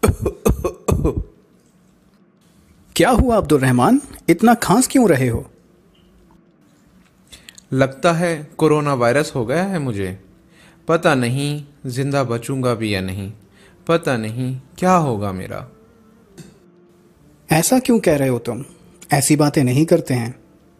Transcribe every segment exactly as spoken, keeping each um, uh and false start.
کیا ہوا عبد الرحمن، اتنا کھانس کیوں رہے ہو؟ لگتا ہے کورونا وائرس ہو گیا ہے مجھے، پتہ نہیں زندہ بچوں گا بھی یا نہیں، پتہ نہیں کیا ہوگا میرا۔ ایسا کیوں کہہ رہے ہو تم؟ ایسی باتیں نہیں کرتے ہیں۔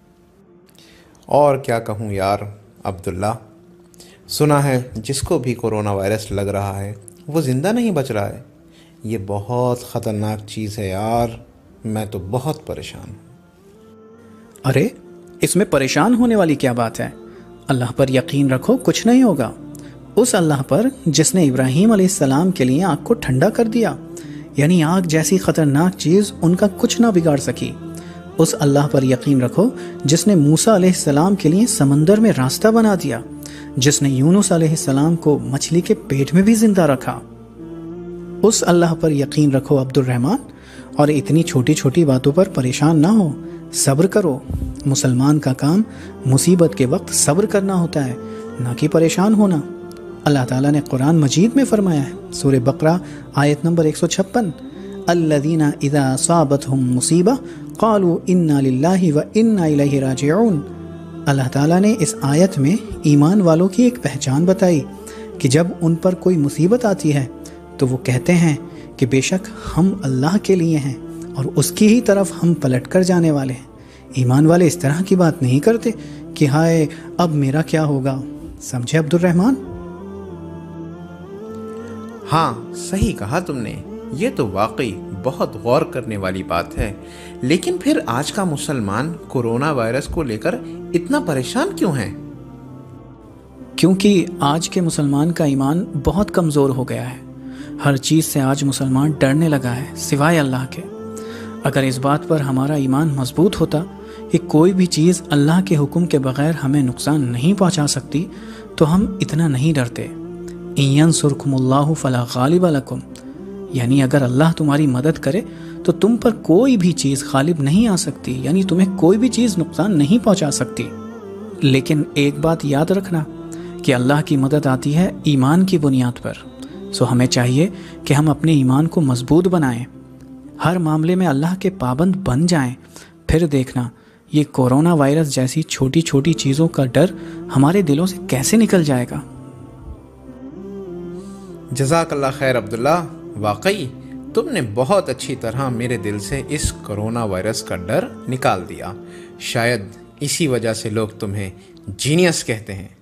اور کیا کہوں یار عبداللہ، سنا ہے جس کو بھی کورونا وائرس لگ رہا ہے وہ زندہ نہیں بچ رہا ہے۔ یہ بہت خطرناک چیز ہے یار، میں تو بہت پریشان ہوں۔ ارے اس میں پریشان ہونے والی کیا بات ہے؟ اللہ پر یقین رکھو، کچھ نہیں ہوگا۔ اس اللہ پر جس نے ابراہیم علیہ السلام کے لیے آگ کو ٹھنڈا کر دیا، یعنی آگ جیسی خطرناک چیز ان کا کچھ نہ بگاڑ سکی۔ اس اللہ پر یقین رکھو جس نے موسیٰ علیہ السلام کے لیے سمندر میں راستہ بنا دیا، جس نے یونس علیہ السلام کو مچھلی کے پیٹ میں بھی زندہ رکھا۔ اس اللہ پر یقین رکھو عبد الرحمن، اور اتنی چھوٹی چھوٹی باتوں پر پریشان نہ ہو، صبر کرو۔ مسلمان کا کام مصیبت کے وقت صبر کرنا ہوتا ہے، نہ کہ پریشان ہونا۔ اللہ تعالیٰ نے قرآن مجید میں فرمایا ہے، سورہ بقرہ آیت نمبر ایک سو چھپن، الذین اذا اصابتہم مصیبہ قالوا انا للہ و انا الیہ راجعون۔ اللہ تعالیٰ نے اس آیت میں ایمان والوں کی ایک پہچان بتائی کہ جب ان پر کوئی مصیبت آتی ہے تو وہ کہتے ہیں کہ بے شک ہم اللہ کے لیے ہیں اور اس کی ہی طرف ہم پلٹ کر جانے والے ہیں۔ ایمان والے اس طرح کی بات نہیں کرتے کہ ہائے اب میرا کیا ہوگا۔ سمجھے عبد الرحمن؟ ہاں صحیح کہا تم نے، یہ تو واقعی بہت غور کرنے والی بات ہے۔ لیکن پھر آج کا مسلمان کورونا وائرس کو لے کر اتنا پریشان کیوں ہے؟ کیونکہ آج کے مسلمان کا ایمان بہت کمزور ہو گیا ہے۔ ہر چیز سے آج مسلمان ڈرنے لگا ہے سوائے اللہ کے۔ اگر اس بات پر ہمارا ایمان مضبوط ہوتا کہ کوئی بھی چیز اللہ کے حکم کے بغیر ہمیں نقصان نہیں پہنچا سکتی تو ہم اتنا نہیں ڈرتے۔ ان ینصرکم اللہ فلا غالب لکم، یعنی اگر اللہ تمہاری مدد کرے تو تم پر کوئی بھی چیز غالب نہیں آ سکتی، یعنی تمہیں کوئی بھی چیز نقصان نہیں پہنچا سکتی۔ لیکن ایک بات یاد رکھنا کہ اللہ کی مدد آتی ہے ایمان کی بنیاد پر، سو ہمیں چاہیے کہ ہم اپنے ایمان کو مضبوط بنائیں، ہر معاملے میں اللہ کے پابند بن جائیں۔ پھر دیکھنا یہ کورونا وائرس جیسی چھوٹی چھوٹی چیزوں کا ڈر ہمارے دلوں سے کیسے نکل جائے گا۔ جزاک اللہ خیر عبداللہ، واقعی تم نے بہت اچھی طرح میرے دل سے اس کرونا وائرس کا ڈر نکال دیا۔ شاید اسی وجہ سے لوگ تمہیں جینیس کہتے ہیں۔